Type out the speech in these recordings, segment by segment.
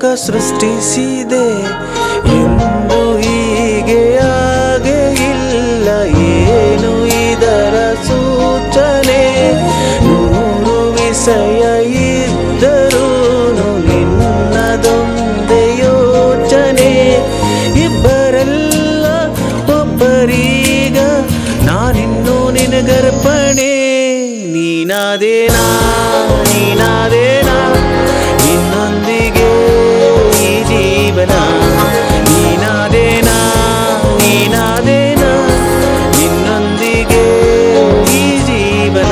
ಸೃಷ್ಟಿಸಿದೆ ಎಂದು ಹೀಗೆ ಹಾಗೆ ಇಲ್ಲ ಏನು ಇದರ ಸೂಚನೆ ನೂರು ವಿಷಯ ಇದ್ದರೂ ನಿನ್ನದೊಂದೇ ಯೋಚನೆ ಇಬ್ಬರಲ್ಲ ಒಬ್ಬರೀಗ ನಾನಿನ್ನು ನಿನಗರ್ಪಣೆ ನೀನಾದೇನಾ ನೀನಾದೇನಾ ನಿನ್ನೊಂದಿಗೆ ಈ ಜೀವನ ನೀನಾದೇನಾ ನೀನಾದೇನಾ ನಿನ್ನೊಂದಿಗೆ ಈ ಜೀವನ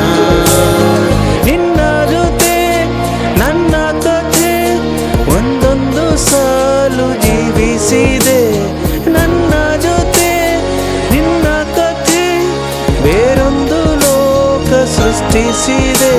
ನಿನ್ನ ಜೊತೆ ನನ್ನ ಕಥೆ ಒಂದೊಂದು ಸಾಲು ಜೀವಿಸಿದೆ ನನ್ನ ಜೊತೆ ನಿನ್ನ ಕಥೆ ಬೇರೊಂದು ಲೋಕ ಸೃಷ್ಟಿಸಿದೆ